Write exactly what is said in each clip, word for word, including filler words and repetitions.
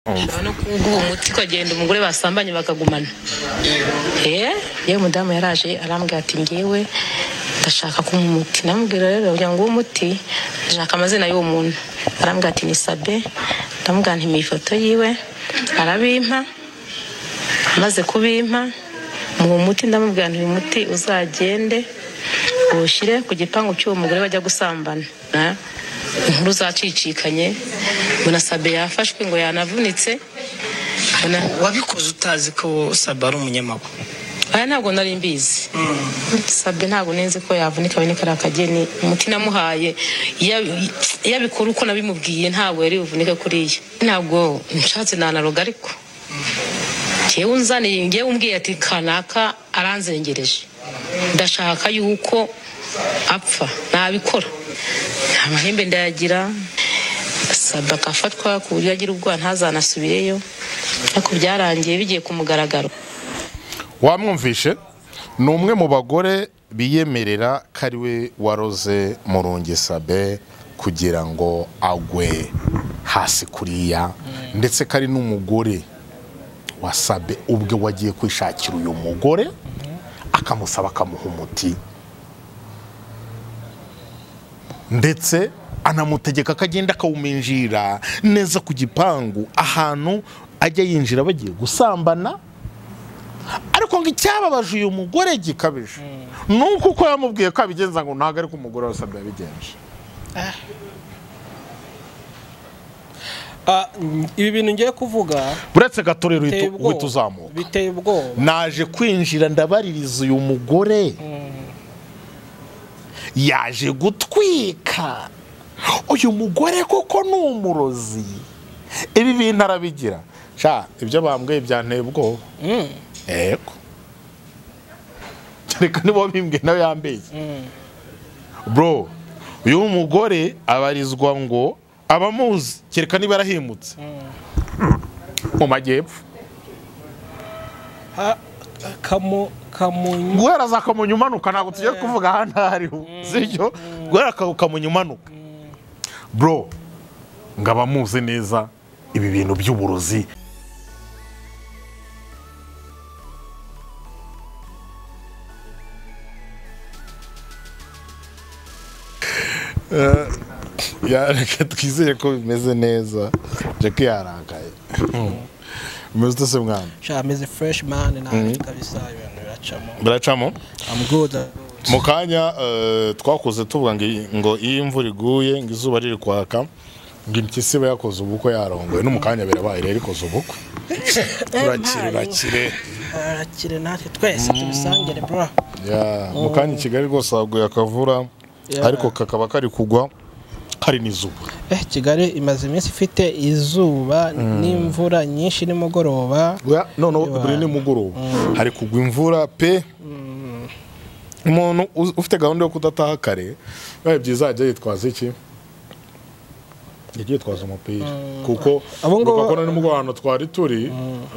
no kuguha umuti kagenda umugore basambanye bakagumana. Eh ye mudamu yaraje arambwira ati ngiwe ndashaka ku umuti. Namubwira rero kugira ngo umuti ndashaka amazina y'uwo muntu. Arambwira ati ni Sabe. Ndamubwira nti imifoto yiwe arabimpa. Maze kubimpa mu muti ndamubwira nti umuti uzagende ushire ku gipangu cy'uwo mugore bajya gusambana. Inkuru zacicikanye mbona Sabe yafashwe ngo yanavunitse. Wabikoze utazi ko Sabe ari umunyamakuru? Aya ntabwo nari mbizi. Sabe ntabwo nenze ko yavunika bene karakageni umuti namuhaye yabikora uko nabimubwiye ntabwo yari uvunika kuriya. Ntabwo nshatse nanaroga ariko cyewe unzaniye ngiye umbwiye ati kanaka aranzengereje ndashaka yuko apfa nabikora. Amahembe ndayagira. Sabe akafatwa ku buryo agira ubwo ntazanasubireyo ariko byarangiye bigiye kumugaragaro. Wamwumvishe ni umwe mu bagore biyemerera kariwe waroze Murungi Sabe kugira ngo agwe hasi kuriya ndetse kari n'umugore wa Sabe ubwe wagiye kwishakira uyu mugore akamusaba akamuha umuti ndetse anamutegeka akagenda akawuminjira neza ku gipangu ahantu ajya yinjira bagiye gusambana. Ariko ngo icyababaje uyu mugore gikabije nuko uko yamubwiye ko abigenza ngo ntago ari ko umugore wa Sabe yabigenje. Ah, ibi bintu ngiye kuvuga buretse gatorero uhita uzamuka biteye ubwoba. Naje kwinjira ndabaririza uyu mugore yaje gutwika. Uyu mugore koko ni umurozi. Ibi bintu arabigira sha ibyo bambwiye byanteye ubwoba. Eko reka nibo bimbwe nawe yambeye. Bro uyu mugore abarizwa ngo abamuzi kereka niba arahimutse mu majyepfo. Kamu kamunyu guhera za kamunyu manuka ntabwo tugiye kuvuga hano hariho sicyo guhera kamunyu manuka. Bro ngaba muzi neza ibi bintu by'uburozi. Ya reka twizeye ko bimeze neza. Jackie yarakaye. Muzito se mwana. Sha meze fresh man na kabisa ibintu biracamo. Biracamo? I'm good. Mukanya twakoze tuvuga ngo iyi imvura iguye ngo izuba riri kwaka ngo impyisi ba yakoze ubukwe yarongoye n'umukanya birabaye rero ikoze ubukwe. Turakire bakire. Arakire natwe twese tubisangire bro. Ya mukanya Kigali rwose haguye akavura ariko kakaba kari kugwa hari n'izuba. Eh Kigali imaze iminsi ifite izuba n'imvura nyinshi nimugoroba. No no buri nimugoroba hari kugwa imvura pe. Umuntu ufite gahunda yo kudataha kare baye byizajya yitwaza iki? Yagiye twaza umupira kuko bakora nimugoroba twari turi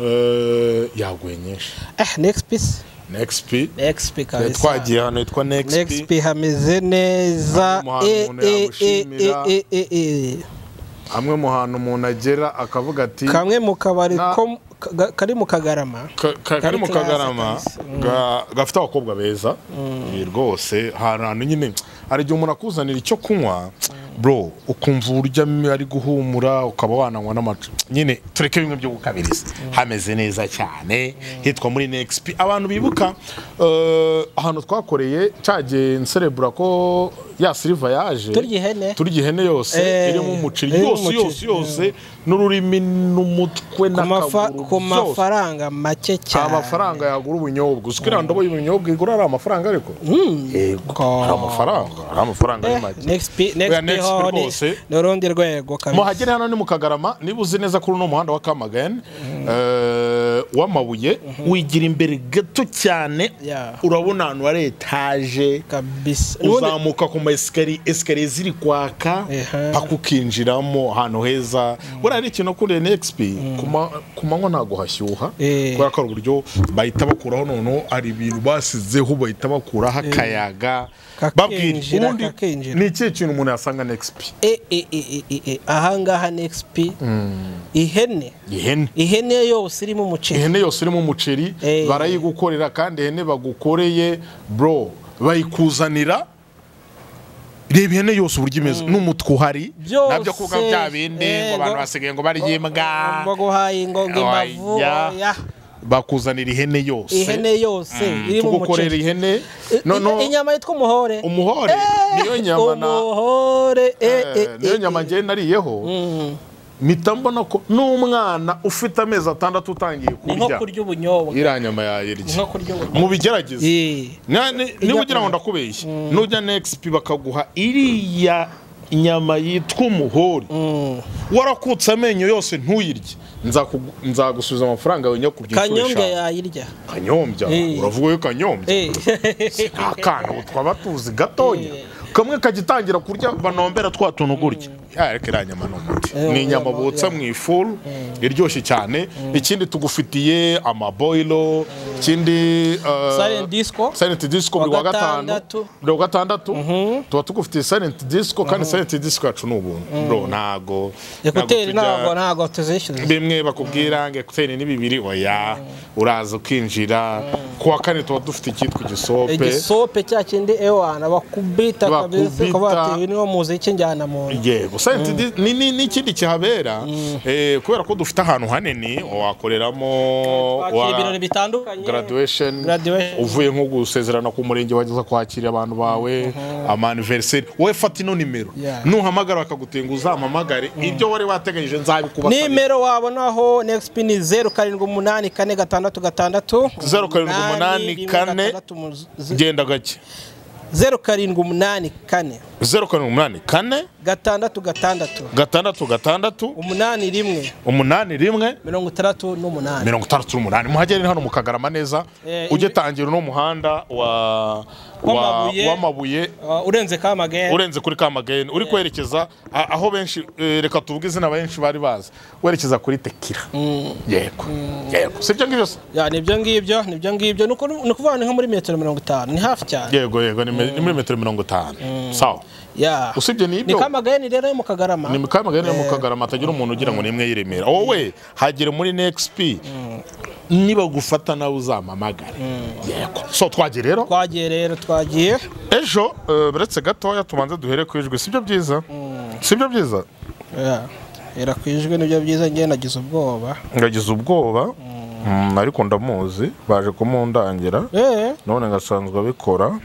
yaguye nyinshi. Eh next piece Next P Next P kabisa twagiye hano yitwa Next P. Next P hameze neza e e e e e amwe mu hantu umuntu agera akavuga ati kamwe mu kabari ko kari mu Kagarama kari mu Kagarama gafite abakobwa beza rwose hantu nyine ari gihe umuntu akuzanira icyo kunywa bro ukumva urya ari guhumura ukaba wananywa n'amacu nyine tureke bimwe byo gukabiriza hameze neza cyane hitwa muri Next P. Abantu bibuka ahantu twakoreye cyagiye nserebura ko ya Silva yaje turya ihene turya ihene yose irimo umuceri yose yose yose n'ururimi n'umutwe n'akaguru ku mafaranga make cyane. Amafaranga yagura ubunyobwa usikira ndobo y'ubunyobwa igura ari amafaranga ariko yego ari amafaranga ari amafaranga ari make. Next P Next P n'urundi rwego kabisa muhagere hano ni mu Kagarama nibuze neza kuri no muhanda wa Kamagana w'amabuye wigira imbere gato cyane urabona ahantu ari etage kabisa uzamuka ku ma esikariye esikariye ziri kwaka Eha. pakukinjiramo ahantu heza buriya ari ikintu kuri N X P ku manywa ntago hashyuha Eh. kubera ko ari uburyo bahita bakuraho noneho ari ibintu basizeho bahita bakuraho akayaga babwira Kakinjira, ubundi kakinjira. ni ikihe kintu umuntu yasanga N X P e e e e e ahangaha N X P ihene ihene ihene yose irimo umuceri ihene yose irimo umuceri Eh. barayigukorera kandi ihene bagukoreye bro bayikuzanira reba ihene yose uburyo imeze n'umutwe uhari Byose, nabyo kuvuga bya bindi eh, ngo abantu ngo- basigaye ngo barya imbwa baguhaye ngo ngo imbavu Oya. oya. bakuzanira ihene yose ihene yose irimo tugukorera umuceri ihene I- no no i- inyama yitwa umuhore umuhore niyo nyama na umuhore eh, eh, eh, niyo eh, nyama eh. ngiye nariyeho mpita mbona ko n'umwana ufite amezi atandatu utangiye ni nko kurya kurya ubunyobwa iriya nyama ni yayirya nko kurya ubunyobwa mubigerageze Eh. Na- ni- niba ugira ngo ndakubeshye nujya N X P bakaguha iriya inyama yitwa umuhori warakutse amenyo yose ntuyirye nzakugu- nzagusubiza amafaranga yawe nyakurya inshuro kanyombya eshanu yayirya kanyombya Eh. uravuga yo kanyombya Eh. nta kana ubu twaba tuzi gatonya kamwe kagitangira kurya banombera twa tuntu gutya yareka iriya nyama ni umuti Eh, ni inyama yeah, botsa yeah. mu ifuru iryoshye cyane ikindi tugufitiye amaboilo ikindi uh, Silent Disco Silent Disco buri wa Wa gatanu gatandatu. buri wa gatandatu tuba tugufitiye Silent Disco kandi Silent Disco yacu ni ubuntu bro ntago ekuteri ntago ntabwo tujya- ntabwo tuzishyuza bimwe bakubwira ngo ekuteri ni bibiri oya uraza ukinjira ku wa kane tuba dufite icyitwa igisope igisope cya kindi ewana bakubita kabisa Bakubita. ukavuga ati uyu niwo muziki njyana mu nda yego Silent Dis- ni ni- n'ikindi kihabera eh, kubera ko dufite ahantu hanini wakoreramo twakira wa- ibirori bitandukanye graduation Graduation. uvuye nko gusezerana ku murenge wageza kwakira abantu bawe ama anniversaire wowe fata ino nimero Yeah. nuhamagara bakagutenga uzampamagare ibyo wari wateganyije nzabikubasabira nimero wabonaho N X P ni zeru karindwi umunani kane gatandatu gatandatu zeru karindwi umunani rimwe kane gatandatu mu- z- genda gake zeru karindwi umunani kane zeru karindwi umunani kane gatandatu gatandatu gatandatu gatandatu umunani rimwe umunani rimwe mirongo itandatu n'umunani mirongo itandatu n'umunani muhagere hano mu Kagarama neza Eh, ujye inde- tangira uno muhanda wa wa- W'amabuye. w'amabuye Uh, urenze kamagere urenze kuri Kamageni uri kwerekeza a- aho benshi eh, reka tuvuge izina benshi bari bazi werekeza kuri Tekira yego yego sibyo ngibyo se? ya nibyo ngibyo nibyo ngibyo ni uku- ni ukuvuga ni nko muri metero mirongo itanu ni hafi cyane yego yego ni me- ni muri metero mirongo itanu sawa ya usibye ni n'ibyo kamagere rero yo mu Kagarama ni Kamageni yo mu Kagarama atagira umuntu ugira ngo ni imwe y'Iremera wowe hagere muri N X P niba gufata nawe uzampamagare yego so twagiye rero twagiye rero twagiye ejo eh, buretse gatoya tubanze duhere ku ijwi sibyo byiza sibyo byiza ya era ku ijwi nibyo byiza njye nagize ubwoba ngagize ubwoba mm, ariko ndamuzi baje kumundangira eh none ngasanzwe abikora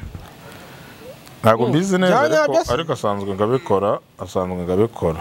ntabwo mbizi neza byanya ariko byose. ariko asanzwe ngabikora asanzwe ngabikora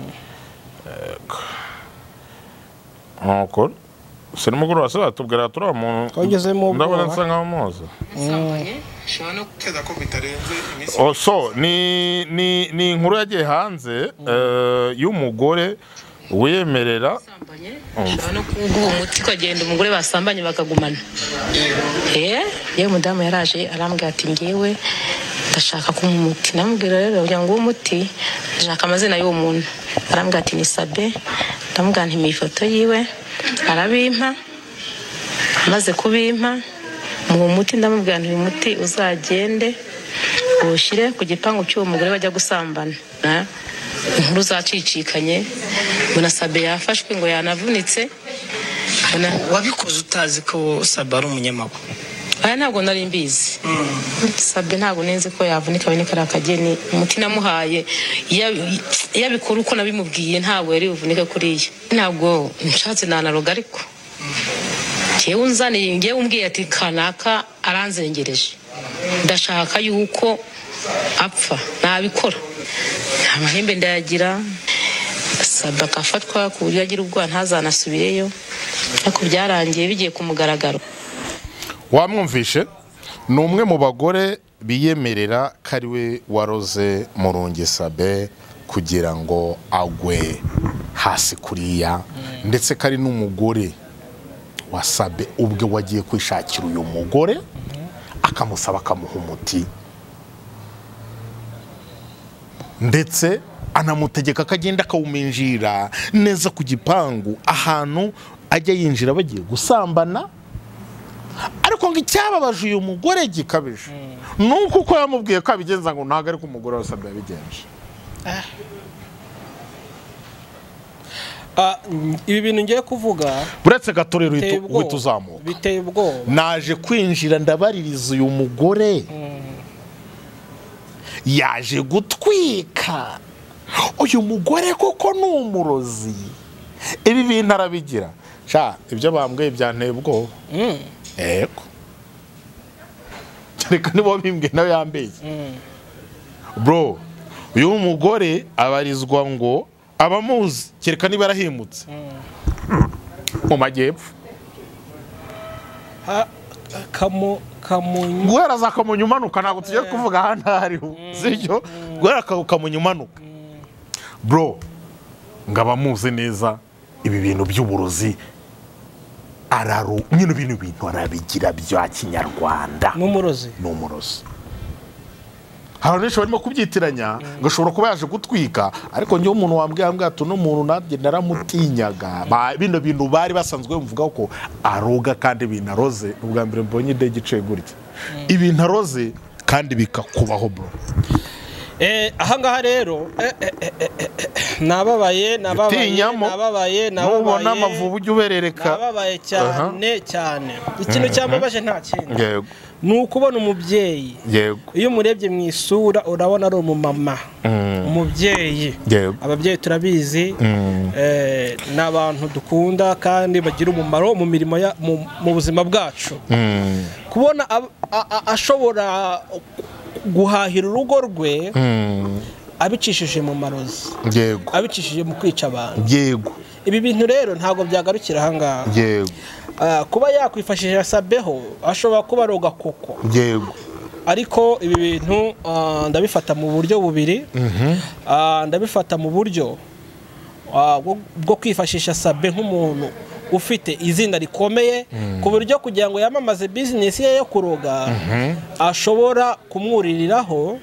nuko sinimugoroba se batubwira turi umuntu Twagezemo ubwoba. ndabona nsa nkaho muzi ushobora no guteza ko bitarenze iminsi Oh, so ni ni ni inkuru yagiye hanze eh, y'umugore wiyemerera ushobora no kuguha umuti ukagenda umugore basambanye bakagumana eh yewe mudamu yaraje arambwira ati ngewe ndashaka kumuha umuti namubwira rero kugira ngo uwo muti ndashaka amazina y'uwo muntu arambwira ati ni Sabe ndamubwira nti ifoto yiwe arabimpa amaze kubimpa mu muti ndamubwira nti uyu muti uzagende uwushyire ku gipangu cy'uwo mugore bajya gusambana na inkuru zacicikanye mbona Sabe yafashwe ngo yanavunitse mbona wabikoze utazi ko Sabe ari umunyamakuru aya ntabwo nari mbizi Sabe ntabwo nenze ko yavunika bene kari akageni umuti namuhaye iyo abikora uko nabimubwiye ntabwo yari buvunike kuriya ntabwo nshatse nanaroga ariko ngewe unzaniye ngewe umbwiye ati kanaka aranzengereje ndashaka yuko apfa nabikora nta mahembe ndayagira Sabe akafatwa ku buryo agira ubwoba ntazanasubireyo ariko byarangiye bigiye ku mugaragaro wamwumvishe ni umwe mu bagore biyemerera ko ari we waroze Murungi Sabe kugira ngo agwe hasi kuriya ndetse ko ari n'umugore wa Sabe ubwe wagiye kwishakira uyu mugore akamusaba akamuha umuti ndetse anamutegeka ko agenda akawuminjira neza ku gipangu ahantu ajya yinjira bagiye gusambana. Ariko ngo icyababaje uyu mugore gikabije nuko uko yamubwiye ko abigenza ngo ntago ari ko umugore wese yabigenje. Ah, ibi bintu ngiye kuvuga buretse gatorero uhita uzamuka biteye ubwoba. Naje kwinjira ndabaririza uyu mugore yaje gutwika. Uyu mugore koko ni umurozi. Ibi bintu arabigira sha ibyo bambwiye byanteye ubwoba. Eko reka nibo bimbwe nawe yambeye. Bro uyu mugore abarizwa ngo abamuzi kereka niba arahimutse mu majyepfo kamu kamunyu guhera za kamunyu umanuka ntabwo tugiye kuvuga ahantu hariho sibyo guhera kamunyu umanuka. Bro ngo abamuzi neza ibi bintu by'uburozi araru nyine ibintu bintu arabigira bya kinyarwanda. n'umurozi n'umurozi hari benshi barimo kubyitiranya ngo ashobora kuba yaje gutwika, ariko njye umuntu wambwiye ambwiye ati no muntu nanjye naramutinyaga. Bino bintu bari basanzwe bumvuga ko aroga kandi binaroze. Ubwa mbere mbonye indege iciye gutya ibintu aroze kandi bikakubaho bro. Eh ahangaha rero nababaye nababaye nababaye nababaye nubona amavubu ujye uberereka nababaye cyane cyane. Ikintu cyambabaje nta kindi ni ukubona umubyeyi. Iyo umurebye mu isura urabona ari umumama umubyeyi. Ababyeyi turabizi n'abantu dukunda kandi bagira umumaro mu mirimo mu buzima bwacu. Kubona ashobora guhahira urugo rwe abicishije mu marozi, abicishije mu kwica abantu. Ibi bintu rero ntabwo byagarukira ahangaha. Kuba yakwifashisha sabeho ashobora kuba aroga koko. Ariko ibi bintu ndabifata mu buryo bubiri. Ndabifata mu buryo bwo kwifashisha sabe nk'umuntu ufite izina rikomeye ku buryo kugira ngo yamamaze business ye yo kuroga ashobora kumwuririraho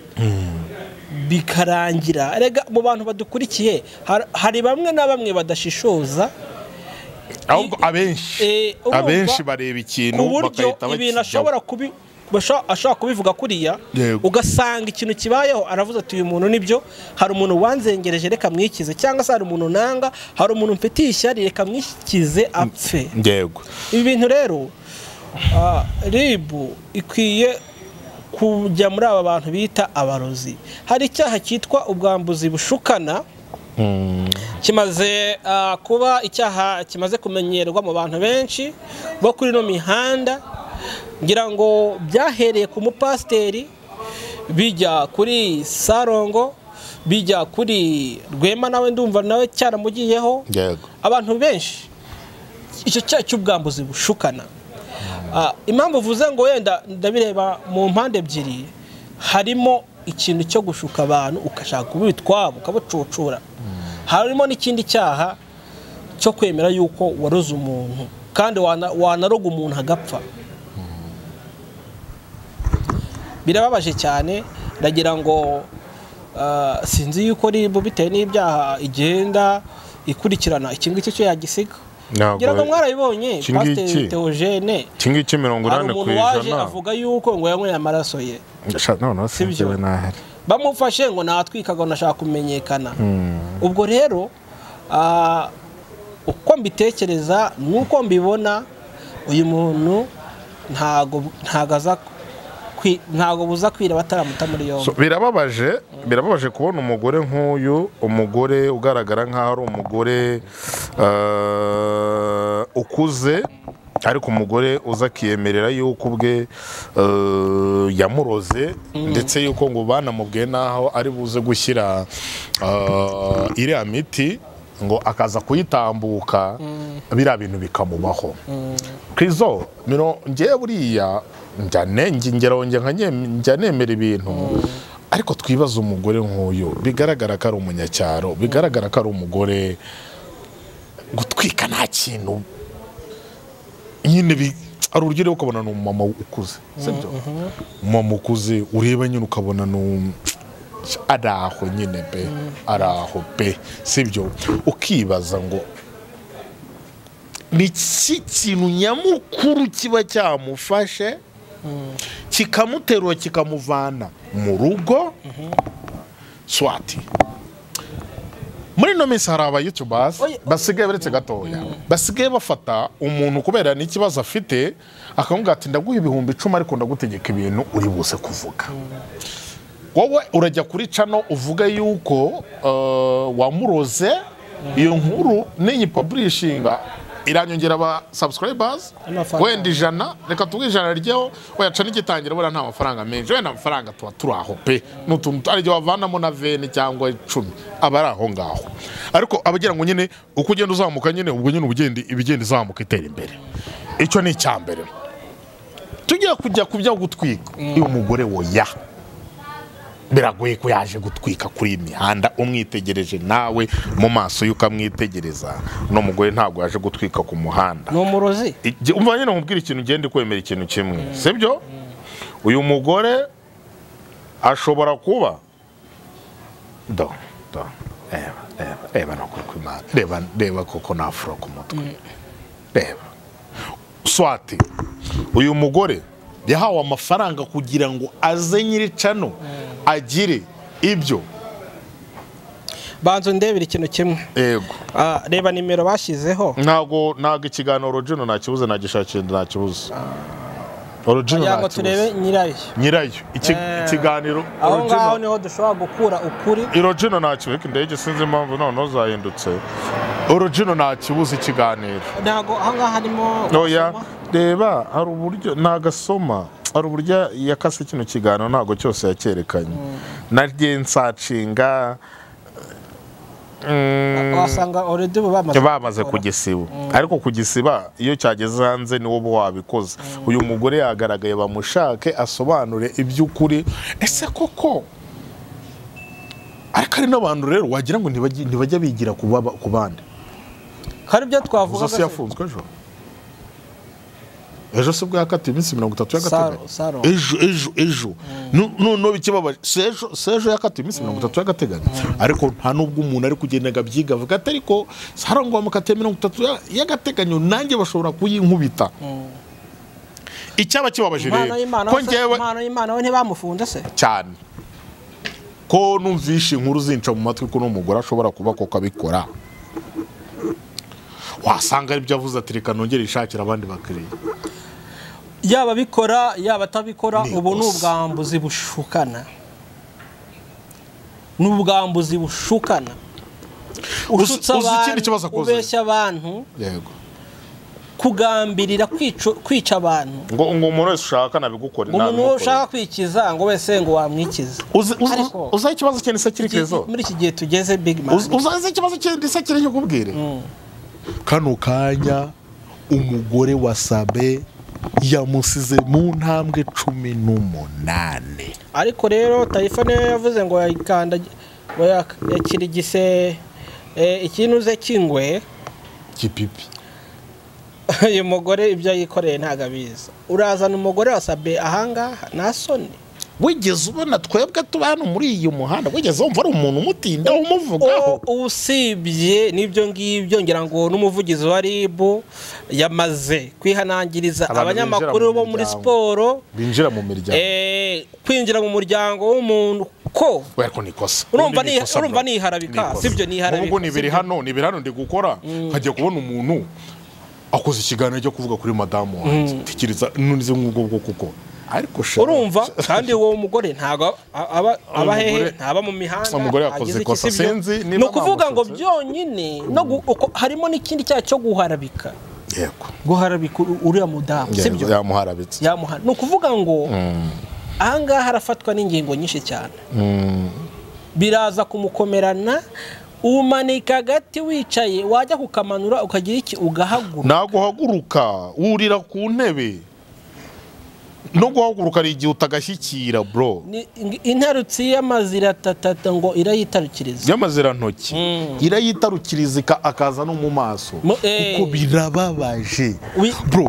bikarangira. Rega mu bantu badukurikiye hari bamwe na bamwe badashishoza, ahubwo abenshi abenshi bareba ikintu bakahita ibintu ashobora kubi ashobora kubivuga kuriya ugasanga ikintu kibayeho aravuze ati uyu muntu nibyo hari umuntu wanzengereje reka mwikize, cyangwa se hari umuntu nanga hari umuntu mfitiye ishyari reka mwikize apfe. Ibi bintu rero ribu ikwiye kujya muri aba bantu bita abarozi. Hari icyaha cyitwa ubwambuzi bushukana kimaze kuba icyaha kimaze kumenyerwa mu bantu benshi bo kuri no mihanda. Ngira ngo byahereye ku mupasiteri bijya kuri Sarongo bijya kuri Rwema nawe ndumva nawe cyaramugiyeho. Abantu benshi icyo cyaha cy'ubwambuzi bushukana. Impamvu uvuze ngo wenda ndabireba mu mpande ebyiri, harimo ikintu cyo gushuka abantu ukashaka kubitwabo ukabucucura. Harimo n'ikindi cyaha cyo kwemera yuko waroze umuntu kandi wanaroga umuntu agapfa. Birababaje cyane. Ndagira ngo sinzi yuko ribu bitewe n'ibyaha igenda ikurikirana iki ngiki cyo yagisiga. Ngira ngo mwarabibonye Pasteur Theogene kingiki mirongo inani ku ijana avuga yuko ngo yanyweye amaraso ye. None sibyo nahari bamufashe ngo natwikaga nashaka kumenyekana. Ubwo rero uko mbitekereza nuko mbibona uyu muntu ntago ntagaza ntago buza kwira bataramuta muri yombi. Birababaje birababaje kubona umugore nk'uyu, umugore ugaragara nk'aho ari umugore ukuze, ariko umugore uza kiyemerera yuko ubwe yamuroze ndetse yuko ngo banamubwiye naho ari buze gushyira iriya miti ngo akaza kuyitambuka biriya bintu bikamubaho. Krizo mino ngiye buriya njyane ngingero njya nemera ibintu, ariko twibaza umugore nk'uyu bigaragara ko ari umunyacyaro, bigaragara ko ari umugore gutwika nta kintu nyine ari urugero ukabona ni umumama ukuze, sibyo? Umumama ukuze ureba nyine ukabona araho nyine be araho be sibyo ukibaza ngo ni iki kintu nyamukuru kiba cyamufashe kikamuterura kikamuvana mu rugo swati muri no minsi hari aba YouTubers basigaye baretse gatoya basigaye bafata umuntu kubera n'ikibazo afite akamubwira ati ndaguha ibihumbi icumi ariko ndagutegeka ibintu uri buse kuvuga wowe urajya kuri channel uvuga yuko wamuroze iyo nkuru n'iyi publishinga iranyongera aba subscribers wenda ijana reka tuwe ijana ryeho wayaca n'igitangira bora nta mafaranga menshi wenda amafaranga tuba turaho pe n'utuntu ari byo bavanamo na veni cyangwa icumi abari aho ngaho ariko abagira ngo nyine uko ugenda uzamuka nyine ubwo nyine ubugende ibigenda izamuka itera imbere icyo ni icyambere tugiye kujya kubya gutwika uyu mugore woya biragoye ko yaje gutwika kuri imihanda umwitegereje nawe mu maso y'ukamwitegereza no mugore ntabwo yaje gutwika ku muhanda no murozi umva nyine mubwira ikintu ugende kwemera ikintu kimwe sibyo uyu mugore ashobora kuba do do eba eba eba no kuri kwimana reba reba koko nafuro ku mutwe reba swati uyu mugore yahawe amafaranga kugira ngo aze nyiri cano agire ibyo banzo ndebera ikintu kimwe yego ah reba nimero bashizeho ntago naga ikiganiro original nakibuze nagishakiye nakibuze original yango turebe nyirayo nyirayo ikiganiro aho ngaho niho dushobora gukura ukuri original nakibuze ndege sinzi impamvu none zahindutse original nakibuze ikiganiro ntago aho ngaho harimo oya reba hari uburyo nagasoma hari uburyo yakase kino kiganiro ntago cyose yakerekanye narye nsacinga wasanga already bamaze bamaze kugisiba ariko kugisiba iyo cyageze hanze ni wowe wabikoze uyu mugore yagaragaye bamushake asobanure iby'ukuri ese koko ariko ari n'abantu rero wagira ngo ntibajya bigira ku bandi hari byo twavuga se yafunzwe ejo ejo se bwo yakatiye iminsi mirongo itatu y'agateganyo ejo ejo ejo no bikibabaje sejo sejo yakatiye iminsi mirongo itatu y'agateganyo ariko nta nubwo umuntu ari kugendaga byiga avuga ati ariko sarangwa mukatiye mirongo itatu y'agateganyo nanjye bashobora kuyinkubita icyaba kibabaje rero ko ngewe Imana y'Imana we ntibamufunze se cyane ko numvishe inkuru zinca mu matwi ko no mugora ashobora kuba ko kabikora wasanga ari byo avuze ati reka nongere ishakira abandi bakiriye yaba bikora yaba atabikora ubu n'ubwambuzi bushukana n'ubwambuzi bushukana ushutsa abantu ubeshya abantu yego kugambirira kwica abantu ngo ngo umuntu wese ushaka nabigukora inama umuntu ushaka kwikiza ngo wese ngo wamwikiza uza ikibazo cyane se kiri kezo muri iki gihe tugeze big man uza ikibazo cyane se kiri cyo kubwire kano kanya umugore wa Sabe yamusize mu ntambwe cumi n'umunani ariko rero Taifa niyo yavuze ngo yayikanda ngo yakirigise ikintu ze kingwe kipipi uyu mugore ibyo yikoreye ntago abizi urazana umugore wa Sabe ahangaha nasoni wigeze ubona twebwe tubana muri iyo muhanda wigeze wumva ari umuntu umutinda umuvugaho usibye n'ibyo ngibyo ngira ngo n'umuvugizi wa R I B yamaze kwihanangiriza abanyamakuru bo muri siporo binjira mu miryango eh kwinjira mu muryango w'umuntu ko werko nikosa urumva ni urumva ni harabika sibyo ni harabika ubwo ni biri hano ni biri hano ndi gukora hagiye kubona umuntu akoze ikiganiro cyo kuvuga kuri madamu wanjye tikiriza nunize nk'ubwo bwo kuko ariko urumva kandi uwo mugore ntago aba aba hehe ntaba mu mihanda umugore yakoze kosa senzi no kuvuga ngo byonyine no harimo n'ikindi cyaha cyo guharabika yego guharabika uriya mudamu sibyo yamuharabitse yamuha no kuvuga ngo ahangaha harafatwa n'ingingo nyinshi cyane biraza kumukomerana umanika gati wicaye wajya kukamanura ukagira iki ugahaguruka naguhaguruka urira ku ntebe no guhaguruka ari igihe utagashyikira bro intarutsi y'amazira tatata ngo irayitarukiriza y'amazira ntoki irayitarukiriza akaza no mu maso kuko birababaje bro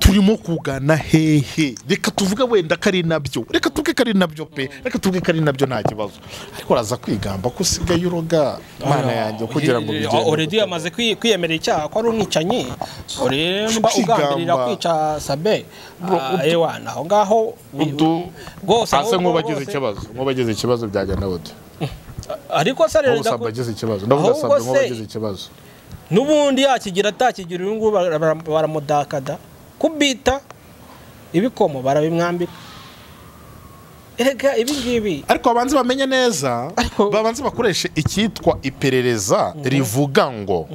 turimo kugana hehe reka tuvuge wenda kari nabyo reka tuvuge kari nabyo pe reka tuvuge kari nabyo nta kibazo ariko raza kwigamba ko usigaye uroga mana yanjye kugira ngo bigende already yamaze kwiyemerera icyaha ko ari umwicanyi uremba ugambirira kwica Sabe ewa naho ngaho gose ase nk'ubagize ikibazo nk'ubagize ikibazo byagenda gute ariko se rero ndabagize ikibazo ndavuga Sabe nk'ubagize ikibazo nubundi yakigira atakigira uyu ngubu baramudakada kubita ibikomo barabimwambika erega ibi ngibi ariko abanzi bamenye neza babanze bakoreshe icyitwa iperereza rivuga ngo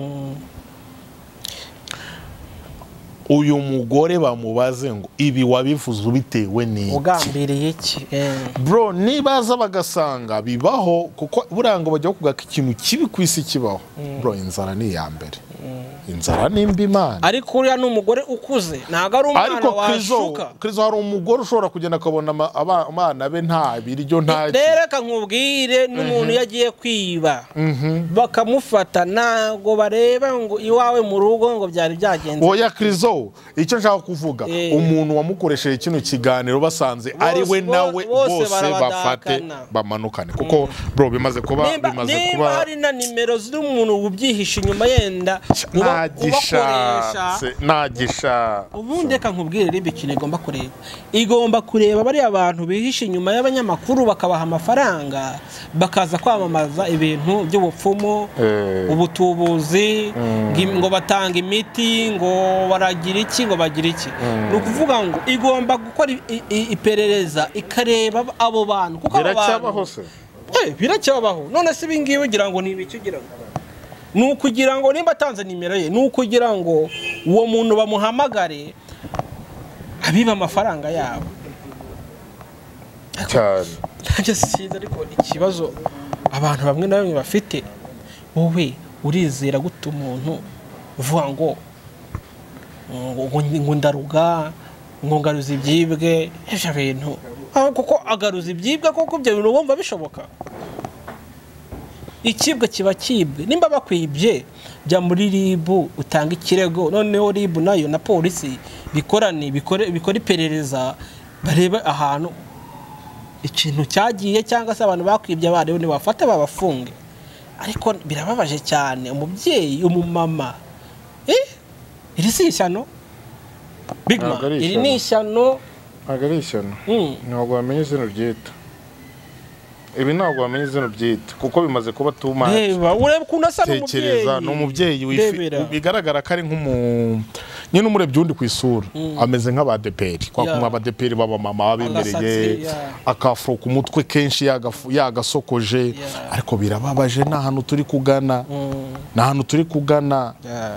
uyu mugore bamubaze ngo ibi wabivuze ubitewe n'iki ugambiriye iki bro nibaza bagasanga bibaho kuko burango bajya kugaka ikintu kibi ku isi kibaho bro inzara ni ya mbere inzara nimba imana ariko uriya n'umugore ukuze ntago ari umwana washuka Krizo hari umugore ushobora kugenda akabona abana be nta biryo nta reka nkubwire n'umuntu yagiye kwiba bakamufata nago bareba ngo iwawe mu rugo ngo byari byagenze oya Krizo icyo nshaka kuvuga umuntu wamukoresheje kino kiganiro basanze ari we nawe bose bafate bamanukane kuko bro bimaze kuba bimaze kuba hari na nimero ziri umuntu ubyihisha inyuma yenda nagishatse nagisha ubundi reka nkubwire ribe ikintu igomba kureba igomba kureba bari abantu bihisha inyuma y'abanyamakuru bakabaha amafaranga bakaza kwamamaza ibintu by'ubupfumu ubutubuzi ngo batanga imiti ngo baragira iki ngo bagira iki ni ukuvuga ngo igomba gukora iperereza ikareba abo bantu kuko abo bantu biracyabaho none se ibi ngibi ugira ngo ni ibiki ugira ngo ni ukugira ngo nimba atanze nimero ye ni ukugira ngo uwo muntu bamuhamagare abiba amafaranga yabo cyane ntabyo siza ariko ikibazo abantu bamwe na bamwe bafite wowe urizera gute umuntu uvuga ngo ngo ndaruga ngo ngaruza ibyibwe ibyo bintu kuko agaruza ibyibwe kuko ibyo bintu bumva bishoboka ikibwe kiba kibwe nimba bakwibye bya muri ribu utanga ikirego noneho ribu nayo na polisi bikorane bikore bikora iperereza bareba ahantu ikintu cyagiye cyangwa se abantu bakwibye barebe ni bafata babafunge ariko birababaje cyane umubyeyi umumama eh iri si ishyano big man iri ni ishyano agari ishyano ntabwo bamenye izina ryita ibi ntabwo bamenye izina byita kuko bimaze kuba tuma reba urebe kunasa n'umubyeyi no mubyeyi bigaragara ko ari nk'umu nyine umurebye undi ku isura ameze nk'abadeperi kwa kumwe abadeperi baba mama babemereye akafro ku mutwe kenshi yagasokoje ariko birababaje nta hantu turi kugana nta hantu turi kugana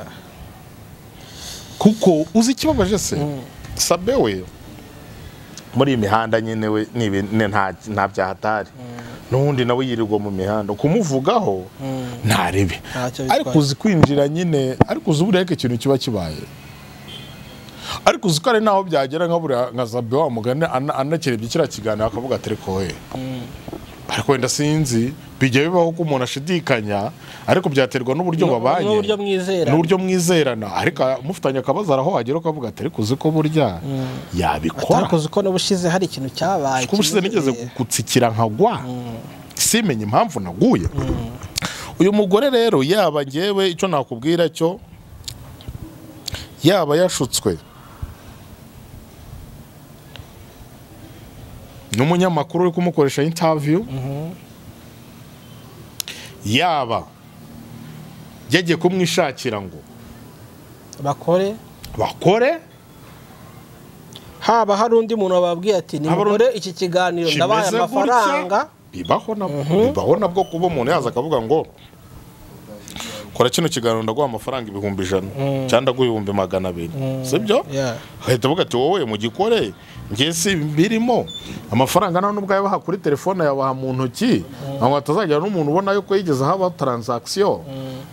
kuko uzi ikibabaje se Sabe we muri imihanda nyine we nta nta byahatari nundi nawe yirirwa mu mihanda kumuvugaho ntarebe ariko uzi kwinjira nyine ariko uzi bureke ikintu kiba kibaye ariko uzi ko ari naho byagera nka buri nka Sabe wa mugane anakerebye kira kiganiro akavuga atereko he ariko wenda sinzi bijya bibaho ko umuntu ashidikanya ariko byaterwa n'uburyo babanye n'uburyo mwizerana n'uburyo mwizerana ariko mufitanye akabazo araho agera akavuga atereko uzi ko burya yabikora ariko uzi ko n'ubushize hari ikintu cyabaye ko ubushize nigeze gutsikira nkagwa simenye impamvu naguye uyu mugore rero yaba ngewe icyo nakubwira cyo yaba yashutswe n'umunyamakuru uri kumukoresha interview yaba yagiye kumwishakira ngo bakore bakore haba hari undi muntu wababwiye ati ni mukore iki kiganiro ndabaye amafaranga bibaho nabwo bibaho nabwo kuba umuntu yaza akavuga ngo kora kino kiganiro ndaguha amafaranga ibihumbi ijana cyangwa ndaguha ibihumbi magana abiri sibyo ahita avuga ati wowe mu gikore ngiye si birimo amafaranga nano nubwo yabaha kuri telefone yabaha mu ntoki ngo atazajya n'umuntu ubona yuko yigeze haba transaction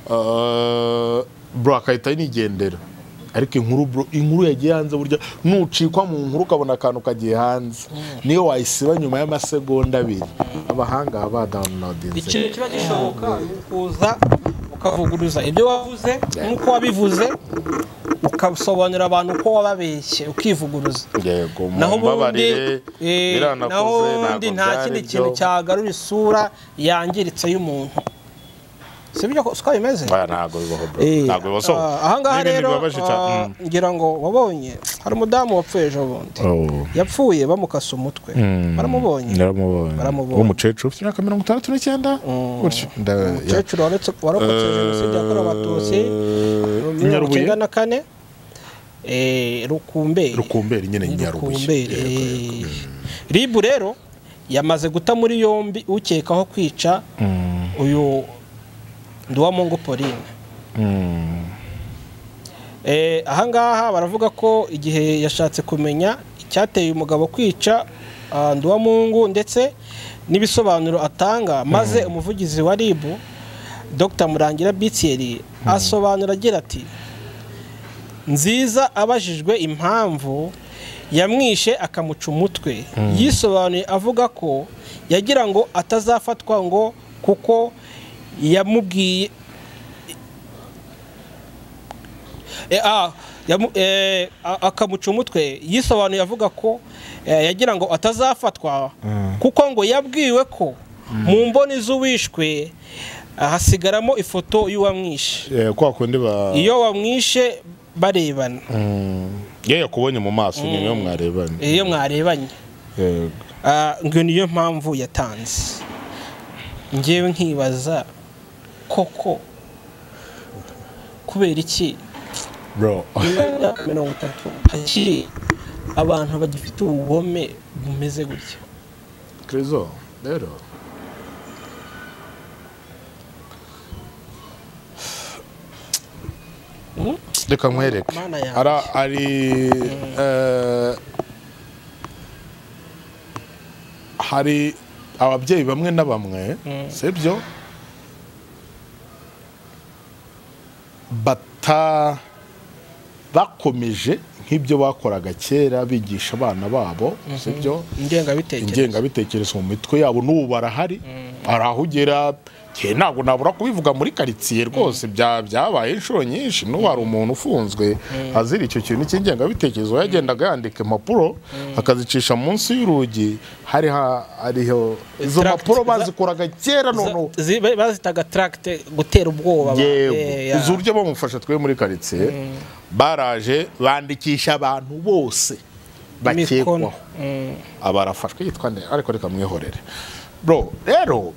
bro akahita yinigendera ariko inkuru bro inkuru yagiye hanze burya nucikwa mu nkuru ukabona akantu kagiye hanze niyo wayisiba nyuma y'amasegonda abiri abahanga ba downloadinze ikintu kiba gishoboka kuza ukavuguruza ibyo wavuze nkuko wabivuze ukasobanurira abantu ko wababeshye ukivuguruza yego naho ubundi naho ubundi nta kindi kintu cyagarura isura yangiritse y'umuntu sibyo ko uko bimeze ntago bibaho ntago bibaho aha ngaha rero ngira ngo wabonye hari umudamu wapfuye ejo bundi yapfuye bamukasa umutwe baramubonye baramubonye umukecuru ufite imyaka mirongo itandatu n'icyenda gutyo umukecuru warokotse jenoside yakorewe abatutsi mirongo icyenda na kane rukumberi rukumberi nyine nyarubuye ribu rero yamaze guta muri yombi ukekaho kwica uyu Nduwamungu Pauline eh ahangaha baravuga ko igihe yashatse kumenya icyateye umugabo kwica Nduwamungu ndetse nibisobanuro atanga maze umuvugizi wa R I B Dr Murangira Bitieri asobanura agira ati nziza abajijwe impamvu yamwishe akamuca umutwe yisobanuye avuga ko yagira ngo atazafatwa ngo kuko yamubwiye eh ah eh akamuca umutwe yisobanuye avuga ko yagira ngo atazafatwa kuko ngo yabwiwe ko mu mboni z'uwishwe hasigaramo ifoto y'uwamwishe kwa kundi ba iyo wamwishe barebana ye yakubonye mu maso niyo mwarebanye iyo mwarebanye yego ngo niyo mpamvu yatanze ngewe nkibaza koko kubera iki bro mirongo itatu hakiri abantu bagifite ubugome bumeze gutya Krizo rero reka nkwereke ara ari hari ababyeyi bamwe na bamwe sibyo bata bakomeje nk'ibyo bakoraga kera bigisha abana babo sibyo ingengabitekerezo mu mitwe yabo n'ubu barahari arahugera ke ntabwo nabura kubivuga muri karitsiye rwose byabaye inshuro nyinshi n'ubu hari umuntu ufunzwe azira icyo kintu cy'ingengabitekerezo yagendaga yandika impapuro akazicisha munsi y'urugi hari hariho izo mpapuro bazikoraga kera none bazitaga tracte gutera ubwoba izo uryo bamufasha twe muri karitsiye baraje bandikisha abantu bose bakekwaho abarafashwe yitwa nde ariko reka mwihorere bro rero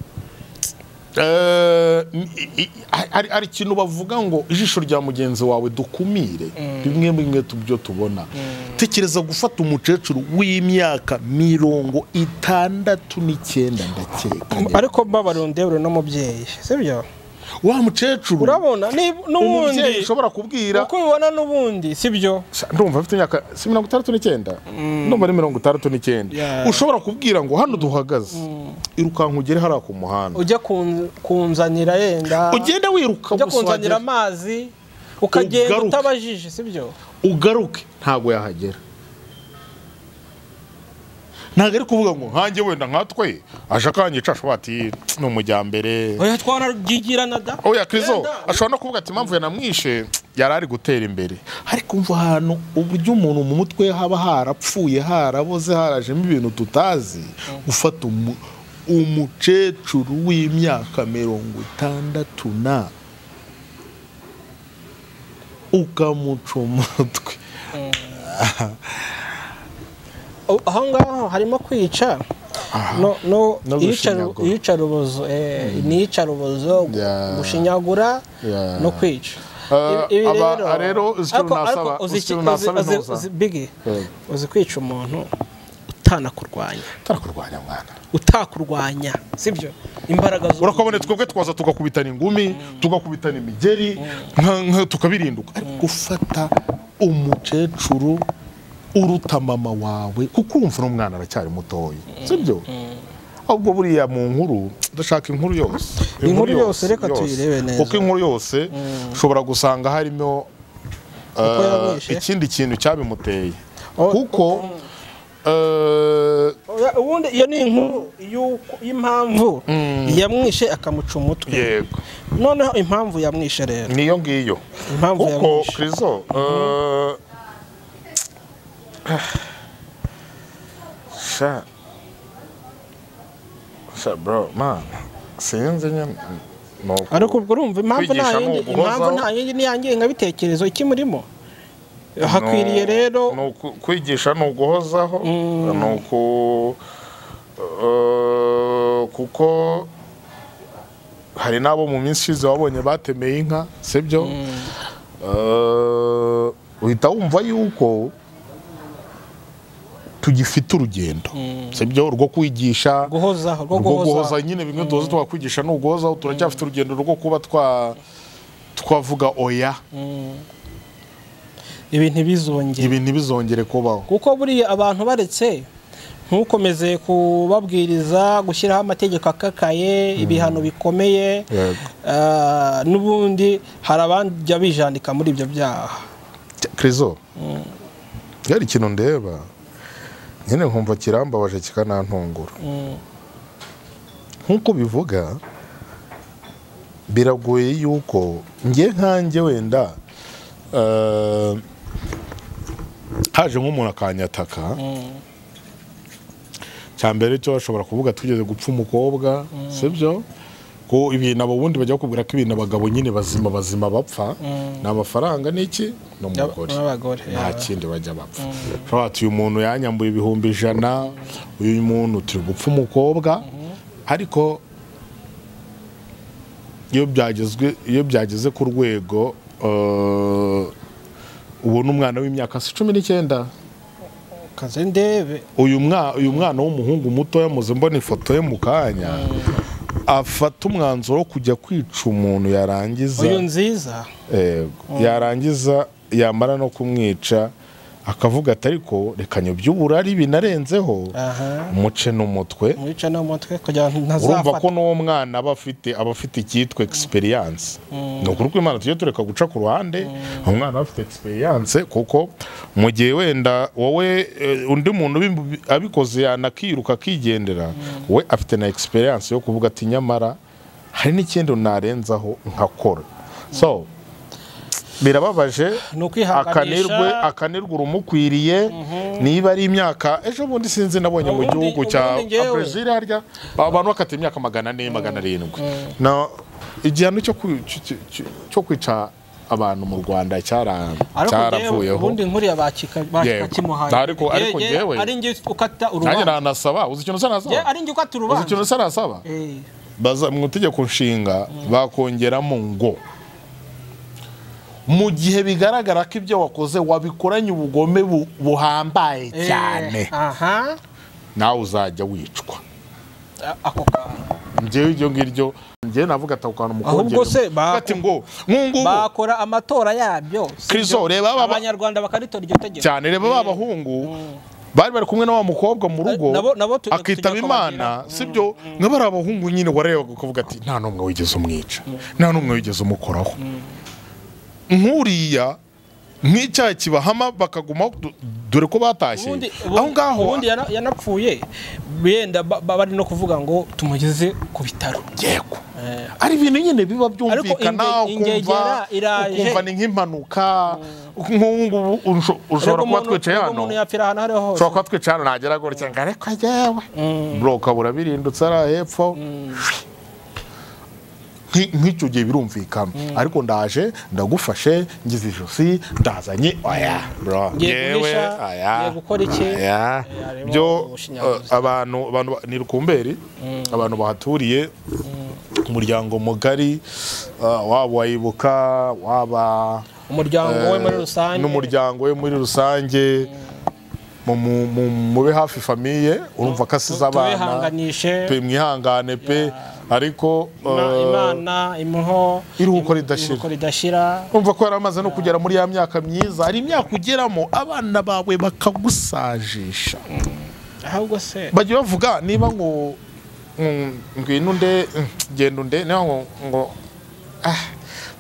ari ikintu bavuga ngo ijisho rya mugenzi wawe dukumire bimwe bimwe tubyo tubona tekereza gufata umukecuru w'imyaka mirongo itandatu n'icyenda ndakeka ariko babarondebure n'umubyeyi sibyo wa mukecuru urabona n'ubundi ushobora kubwira uko ubibona n'ubundi sibyo ndumva afite imyaka mirongo itandatu n'icyenda ndumva ari mirongo itandatu n'icyenda ushobora kubwira ngo hano duhagaze irukanka ugere hariya ku muhanda ujya kunzanira yenda ugenda wiruka ujya kunzanira amazi ukagenda utabajije sibyo ugaruke ntabwo yahagera ntabwo ari kuvuga ngo nkange wenda nkatwe aje akanyica ashobora ati ni umujyambere oya twaragigirana da oya Krizo ashobora no kuvuga ati impamvu yanamwishe yari ari gutera imbere ariko umva ahantu uburyo umuntu mu mutwe haba harapfuye haraboze harajemo ibintu tutazi ufata umukecuru w'imyaka mirongo itandatu na ukamuca umutwe aho ngaho harimo kwica no no iyicarubozo n'iyicarubozo gushinyagura no kwica aba rero bigi uzi kwica umuntu utanakurwanya utanakurwanya mwana utakurwanya sibyo imbaraga zo urakabone twebwe twaza tugakubitana ingumi tugakubitana imigeri tukabirinduka ariko gufata umukecuru uruta mama wawe kuko urumva n'umwana aracyari mutoya sibyo ahubwo buriya mu nkuru ndashaka inkuru yose inkuru yose reka tuyirebe neza kuko inkuru yose ushobora gusanga harimo ikindi kintu cyabimuteye kuko ubundi iyo ni inkuru y'impamvu yamwishe akamuca umutwe. Yego. Noneho impamvu yamwishe rero niyo ngiyo. Impamvu yamwishe. Kuko Krizo uh, sha sha bro man sinzi nyine no. Ariko ubwo urumva impamvu nta yindi impamvu nta yindi ni yangiye nkabitekerezo iki murimo. Hakwiriye rero no kwigisha no guhozaho no ku kuko hari nabo mu minsi ishize wabonye batemeye inka sibyo uhita wumva yuko tugifite urugendo sibyo rwo kwigisha guhozaho rwo guhoza nyine bimwe tuzo twakwigisha no guhozaho turacyafite urugendo rwo kuba twa twavuga oya ibintu bizongere ibintu bizongere kubaho kuko buriya abantu baretse ntukomeze kubabwiriza gushyiraho amategeko akakaye ibihano bikomeye n'ubundi hari abandi bijandika muri ibyo byaha. Krizo yari ikintu ndeba nyine nkumva kirambabaje kikanantungura nkuko bivuga biragoye yuko ngiye nkanjye wenda haje nk'umuntu akanyataka cyambere cyo bashobora kuvuga tugeze gupfa umukobwa sibyo ko ibintu abo bundi bajya kubwira ko ibintu abagabo nyine bazima bazima bapfa n'amafaranga n'iki no mugore nta kindi bajya bapfa fati uyu muntu yanyambuye ibihumbi ijana uyu muntu turi gupfa umukobwa ariko iyo byagezwe iyo byageze ku rwego ubu n'umwana w'imyaka cumi n'icyenda kaze ndebe uyu mwana uyu mwana w'umuhungu muto yamuze mbona ifoto ye mu kanya afata umwanzuro wo kujya kwica umuntu yarangiza uyu nziza yego yarangiza yamara no kumwica akavuga ati ariko reka by'uburari binarenzeho umuce n'umutwe umuce n'umutwe kugira ntazafata urumva ko n'uwo mwana aba afite aba afite icyitwa experience no kuri Imana tujye tureka guca ku ruhande umwana afite experience kuko mu gihe wenda wowe undi muntu abikoze yanakiruka kigendera we afite na experience yo kuvuga ati nyamara hari n'ikindi narenzaho nkakora so birababaje akanirwe akanirwa urumukwiriye niba ari imyaka ejo bundi sinzi nabonye mu gihugu cya Brazil harya abantu bakata imyaka magana ane magana arindwi na igihano cyo cyo kwica abantu mu Rwanda cyara cyaravuyeho ubundi nkuriya bakika bakimuhaye ariko ariko ngewe ari ngiye ukata urubanza nanjye nanasaba uzi ikintu sanasaba ari ngiye ukata urubanza uzi ikintu sanasaba baza mu tegeko nshinga bakongeramo ngo mu gihe bigaragara ko ibyo wakoze wabikoranye ubugome buhambaye cyane aha nawe uzajya wicwa ako kantu ngewe ibyo ngiryo ngewe navuga atakwana umukobwa ahubwo se bati ngo nkungu bakora amatora yabyo Krizo reba abanyarwanda bakaritora iryo tegeko cyane reba babahungu bari bari kumwe n'wa mukobwa mu rugo akitaba Imana sibyo nk'abari abahungu nyine wareba kuvuga ati nta numwe wigeze umwica nta numwe wigeze umukoraho nkuriya nk'icyaha kibahama bakaguma dore ko batashye aho ngaho ubundi yanapfuye benda bari no kuvuga ngo tumugeze ku bitaro yego ari ibintu nyine biba byumvikana ukumva ukumva ni nk'impanuka nk'ubu ushobora kuba twicaye hano ushobora kuba twicaye hano nagera gutya ngo ariko ajyewe bro kabura birindutse ari hepfo nk'icyo gihe birumvikana ariko ndaje ndagufashe ngize ijosi ndazanye oya bro yewe aya gukora iki byo abantu abantu ni Rukumberi abantu bahaturiye umuryango mugari waba wayibuka waba umuryango we muri rusange n'umuryango we muri rusange mube hafi famiye urumva ko asize abana pe mwihangane pe ariko Imana imuho iruhuko ridashira umva ko yaramaze no kugera muri ya myaka myiza hari imyaka ugeramo abana bawe bakagusajisha ahubwo se bagiye bavuga niba ngo ngwino nde genda unde niba ngo ngo ah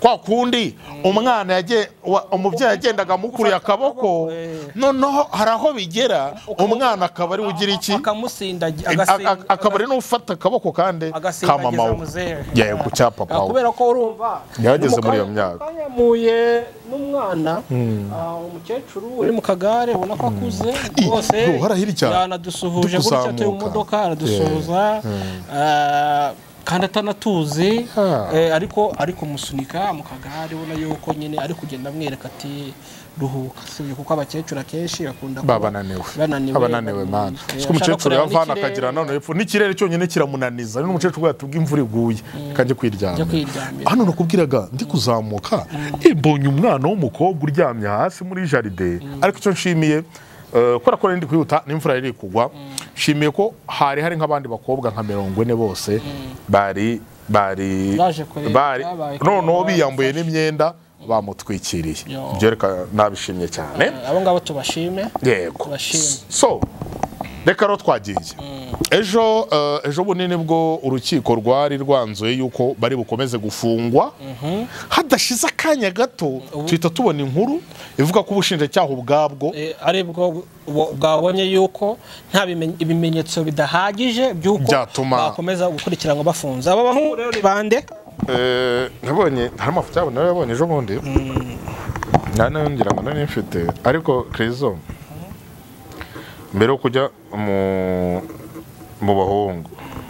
kwa kundi umwana yagiye umubyeyi yagendaga mukuriye akaboko noneho haraho bigera umwana akaba ari ugira iki akaba ari n'ufata akaboko kandi ka mama we yego cya papa we kubera ko urumva yageze muri iyo myaka yamuye n'umwana umukecuru uri mu kagare ubona ko akuze rwose yanadusuhuje gutya tuye mu modoka aradusuhuza kandi atanatuzi ariko ariko musunika mu kagare ubona yuko nyine ari kugenda amwereka ati ruhuka sibyo kuko abakecuru akenshi bakunda babananiwe abananiwe man siko umukecuru yavana akagira none epfo n'ikirere cyonyine kiramunaniza n'umukecuru yatubwa imvura iguye kanje kwiryama hano nakubwiraga ndi kuzamuka mbonye umwana w'umukobwa uryamye hasi muri jaride ariko icyo nshimiye kora ko ndi kwihuta n'imvura iri kugwa shimiye ko hari hari nk'abandi bakobwa nka mirongo ine bose bari bari bari noneho biyambuye n'imyenda bamutwikiriye byereka nabishimye cyane abo ngabo tubashime yego so reka ro twagiye ejo ejo bunini bwo urukiko rwari rwanzuye yuko bari bukomeze gufungwa hadashize akanya gato twita tubona inkuru ivuga ko ubushinjacyaha ubwabwo ari bwo bwabonye yuko nta ibimenyetso bidahagije by'uko bakomeza gukurikiranwa bafunze aba bahungu rero ni bande nabonye hari amafoto yabo nawe yabonye ejo bundi nana ngira ngo nari mfite ariko Krizo mbere yo kujya mu mu bahungu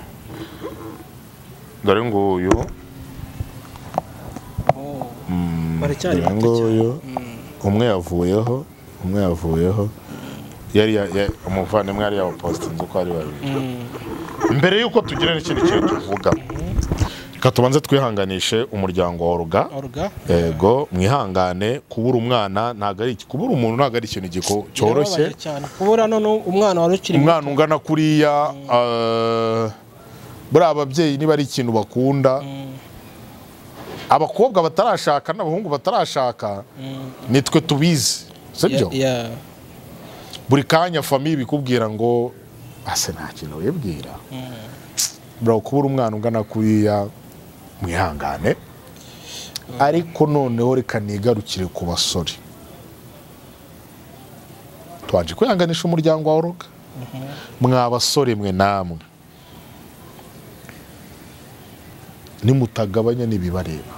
dore nguyu baracyari nguyu umwe yavuyeho umwe yavuyeho yari umuvandimwe yari yabapostinze uko ari babiri mbere yuko tugira n'ikindi kintu tuvuga katubanze twihanganishe umuryango wa Orga yego mwihangane kubura umwana ntago ari kubura umuntu ntago ari ikintu giko cyoroshye kubura none umwana warukiri umwana ungana kuriya buri ababyeyi niba ari ikintu bakunda abakobwa batarashaka n'abahungu batarashaka nitwe tubizi sibyo buri kanya famille bikubwira ngo ase nta kintu wibwira bro kubura umwana ungana kuriya mwihangane ariko noneho reka nigarukire ku basore twaje kwihanganisha umuryango wa Orga mwa basore mwe namwe nimutagabanya nibibareba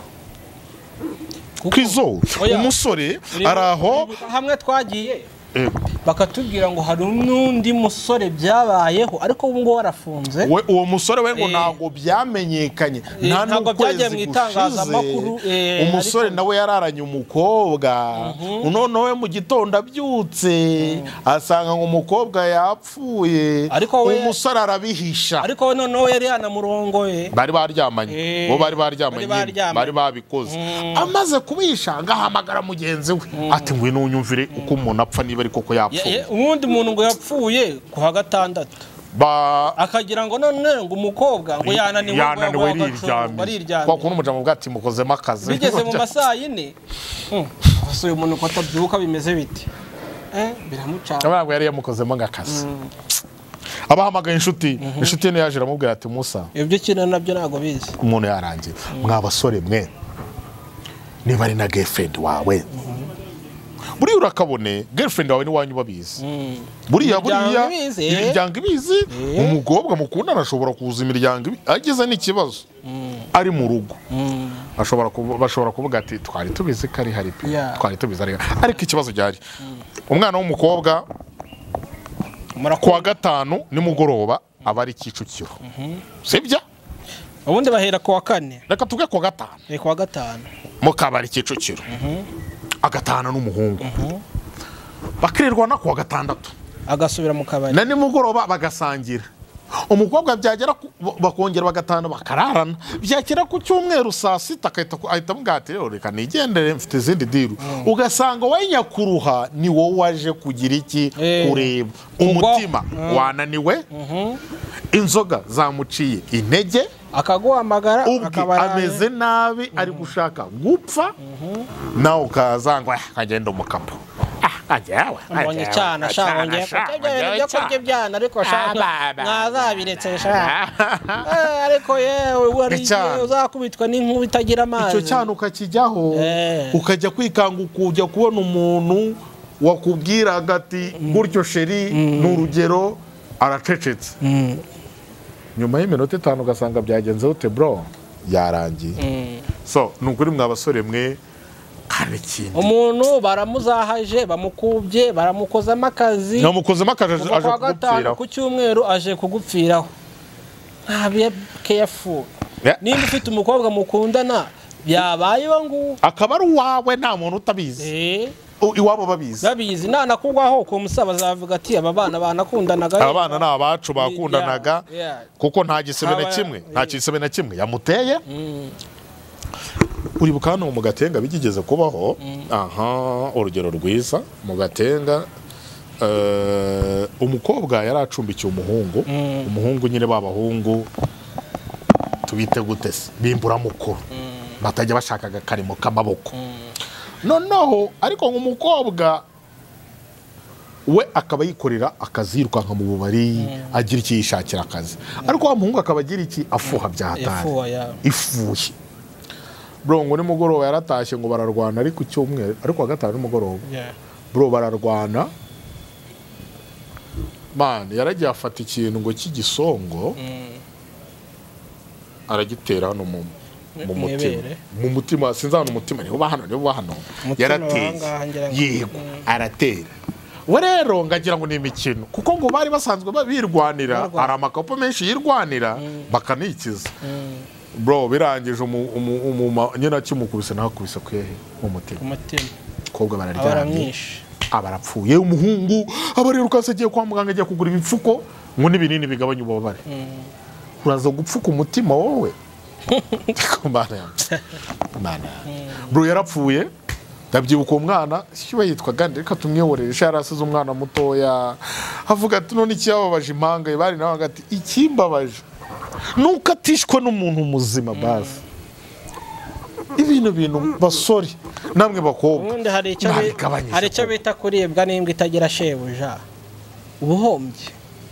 Krizo umusore araho hamwe twagiye bakatubwira ngo hari n'undi musore byabayeho ariko ubu ngo warafunze we uwo musore we ngo ntago byamenyekanye nta ntago byagiye mu itangazamakuru umusore nawe yararanye umukobwa none we mu gitondo abyutse asanga ngo umukobwa yapfuye umusore arabihisha ariko we none yari yanamurongoye bari baryamanye bo bari baryamanye bari babikoze amaze kubisha ngahamagara mugenzi we ati ngwino unyumvire uko umuntu apfa niba ariko ko yapfuye ubundi muntu ngo yapfuye ku wa gatandatu ba akagira ngo none ngo umukobwa ngo yananiwe yananiwe riryamye kwa kuntu umujama bwati mukozemo akazi bigeze mu masaha yine so uyu muntu ko atabyuka bimeze biti eh biramuca abangwa yari yamukozemo ngakazi abahamagaye inshuti inshuti ne yaje aramubwira ati Musa ibyo kintu nabyo nago bizi umuntu yarangiye mwabasore mwe niba ari na girlfriend wawe buriya urakabone girlfriend wawe ni wanyu babizi buriya buriya imiryango ibizi umukobwa mukundana ashobora kuza imiryango ageze n'ikibazo ari mu rugo ashobora bashobora kuvuga ati twari tubizi kari hari twari tubizi ari ariko ikibazo cyari umwana w'umukobwa kwa gatanu nimugoroba abari Kicukiro sibya ubundi bahera ku wa kane reka tuge ku gatanu eh ku wa gatanu mu kabari Kicukiro agatana n'umuhungu bakirirwa na ku wa gatandatu agasubira mu kabari na nimugoroba bagasangira umukobwa byagera bakongera bagatana bakararana byakira ku cyumweru saa sita akahita ahita mugati rero reka nigendere mfite izindi diru ugasanga we nyakuruha ni wowe waje kugira iki kureba umutima wananiwe inzoga zamuciye intege akaguhamagara akabara ameze nabi ari gushaka gupfa nawe ukazangwa akagenda umukapo ajawe mbonye cyana shaka ngiye kujya kurya byana ariko shaka mwazabiretse shaka ariko yewe wari uzakubitwa n'inkuba itagira amazi icyo cyana ukakijyaho ukajya kwikanga ukujya kubona umuntu wakubwiraga ati gutyo sheri n'urugero aracecetse nyuma y'iminota itanu ugasanga byagenze ute bro yarangiye so nukuri mwabasore mwe kandi ikindi umuntu baramuzahaje bamukubye baramukozamo akazi bamukozemo akazi aje kugupfiraho ku cyumweru aje kugupfiraho ntabe careful nimba ufite umukobwa mukundana byabaye ngo akaba ari uwawe nta muntu utabizi iwabo babizi babizi nana kugwaho ko musaba zavuga ati aba bana banakundanaga aba bana na abacu bakundanaga kuko nta gisebe na kimwe nta gisebe na kimwe yamuteye uri bukano mu Gatenga bigigeze kubaho aha urugero rwiza mu Gatenga umukobwa yaracumbikiye umuhungu umuhungu nyine babahungu tubite gutese bimbura mukuru batajya bashakaga karimo kamaboko noneho ariko nk'umukobwa we akaba yikorera akazi yirukanka mu bubari agira iki yishakira akazi ariko wa muhungu akaba agira iki afuha byahatari ifuye bro ngo ni mugoroba yaratashye ngo bararwana ariko cyumwe ariko wa gatanu mugoroba bro bararwana man yaragiye afata ikintu ngo cy'igisongo aragitera hano mu mu mutima mu mutima sinzana umutima niho bahano niho bahano yarateye yego aratera we rero ngagira ngo ni imikino kuko ngo bari basanzwe babirwanira ari amakapo menshi yirwanira bakanikiza bro birangije umu nyina kimukubise nakubise kwehe mu mutima umutima kobwa bararyamye abarapfuye umuhungu abariruka agiye kwa muganga agiye kugura ibipfuko ngo n'ibinini bigabanya ububabare uraza gupfuka umutima wowe kumana mana bro yarapfuye ndabyibuka umwana cyo yitwa gande reka tumwiyoboresha yarasize umwana mutoya avuga ati none ikiyababaje impanga bari nawe hagati ikimbabaje nuko atishwe n'umuntu muzima basi ibintu bintu basori namwe bakobwa undi hari icyo hari icyo bita kuribwa n'imbwa itagira shebuja ubuhombye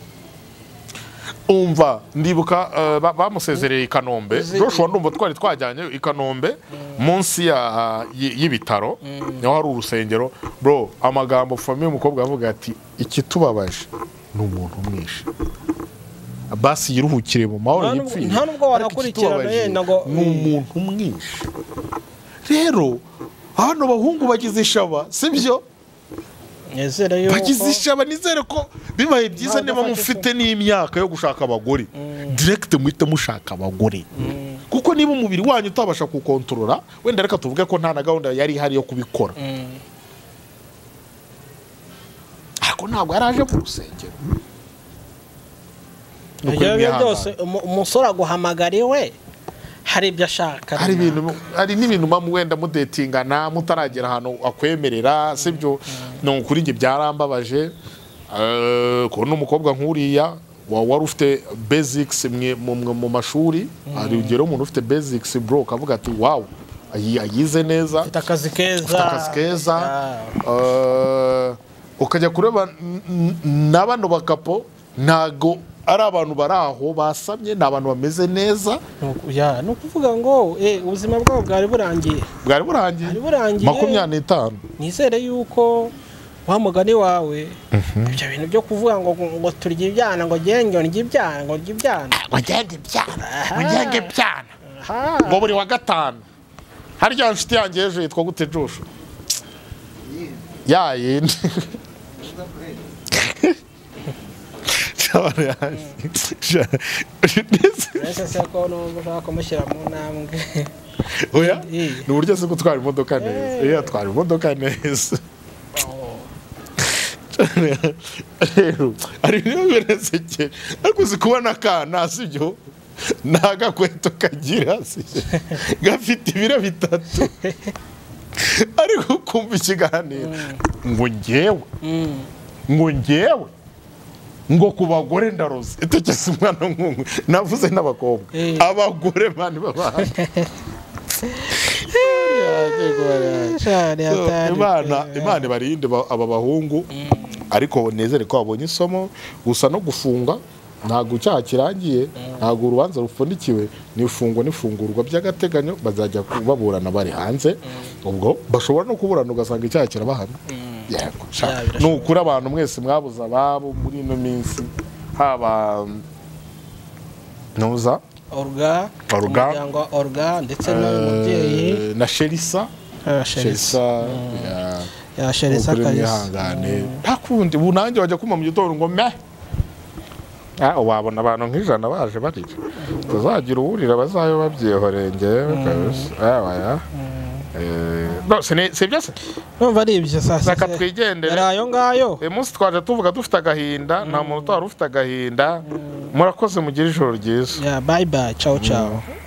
umva ndibuka bamusezereye i Kanombe Joshua ndumva twari twajyanye i Kanombe munsi ya y'ibitaro niho hari urusengero bro amagambo famille umukobwa avuga ati ikitubabaje n'umuntu umwishe basi yiruhukire mu mahoro yipfire nta nubwo wanakurikirana yenda ngo n'umuntu umwishe rero hano bahungu bagize ishaba sibyo Nezere yuko bagize ishaba nizere ko bibaye byiza niba mufite n'imyaka yo gushaka abagore direct muhita mushaka abagore kuko niba umubiri wanyu utabasha kukontorora wenda reka tuvuge ko nta na gahunda yari ihari yo kubikora ariko ntabwo yaraje ku rusengero ibyo byose umusore aguhamagariwe hari ibyo ashaka hari ibintu hari n'ibintu mamu wenda mudetingana mutaragera ahantu akwemerera sibyo no kuri nge byarambabaje eh ko n'umukobwa nkuriya wari ufite basics mu mashuri ari ugero umuntu ufite basics bro kavuga ati wow ayize neza ufite akazi keza akazi keza eh ukajya kureba nabano bakapo nago ari abantu baraho basamye nabantu bameze neza ya no kuvuga ngo eh ubuzima bwabo bwari burangiye bwari burangiye makumyabiri n'itanu nizere yuko wa mugani wawe ibyo bintu byo kuvuga ngo ngo turye ibyana ngo genge ndye ibyana ngo ndye ibyana ngo genge ibyana ngo genge ibyana ngo buri wa gatanu hari rya nshuti yanjye ejo yitwa gute Joshua ya yindi Ese se ko no gushaka kumushyira mu ntambwe oya ni uburyo se gutwara imodoka neza iya twara imodoka neza rero ari niyo bireseke ariko zikubona kana sibyo naga kweto kagira gafite ibiro bitatu ariko kumva ikiganiro ngo ngewe ngo ngewe ngo kubagore ndaroze itekese umwana nk'umwe navuze n'abakobwa abagore bandi babaha imana imana barinde aba bahungu ariko nezere ko babonye isomo gusa no gufunga ntago cyaha kirangiye ntago urubanza rupfundikiwe nifungwa nifungurwa by'agateganyo bazajya kubaburana bari hanze ubwo bashobora no kuburana ugasanga icyaha kirabahana yego nukuri abantu mwese mwabuza ababo muri ino minsi haba nuza Orga umuryango Orga ndetse n'umubyeyi na Sherisa Sherisa ya ya Sherisa kabisa ntakundi bunange wajya kuma mu gitondo ngo me ah wabona abantu nk'ijana baje bari tuzagira uburira bazayo babyehorenge kabisa ah waya eh no c'est bien ça numva ari ibyo sasa saka twigendere ayo ngayo e munsi twaje tuvuga dufite agahinda nta muntu twari ufite agahinda murakoze mugira ijoro ryiza yeah bye bye ciao ciao